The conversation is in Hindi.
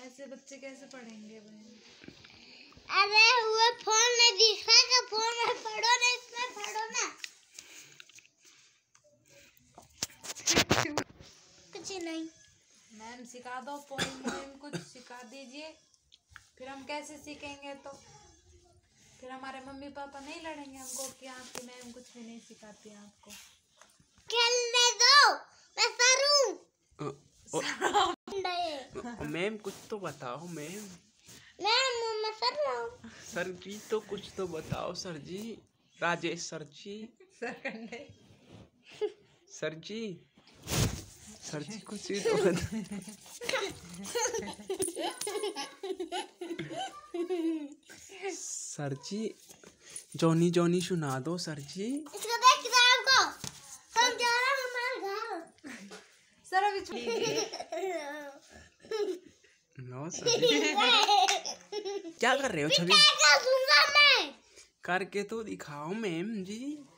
ऐसे बच्चे कैसे पढ़ेंगे भाई? अरे वो फोन में दिखाएगा, फोन में पढ़ो ना, इसमें पढ़ो ना। कुछ नहीं। मैम सिखा दो, पोइम वोइम कुछ सिखा दीजिए, फिर हम कैसे सीखेंगे? तो फिर हमारे मम्मी पापा नहीं लड़ेंगे हमको कि आपकी मैम कुछ भी नहीं सिखाती है आपको। खेलने दो, मैं सरूं। मैम कुछ तो बताओ मैम। मैं सर रहा हूँ। सर जी तो कुछ तो बताओ sir ji. Rajesh sir ji. Sir ji कुछ तो बताओ। सर जी जॉनी जॉनी सुना दो सर जी। इसको देख किताब को, हम जा रहे हैं हमारे घर। सर अभी नो सर जी। क्या कर रहे हो छवि? क्या करूँगा मैं? करके तो दिखाओ मैम जी।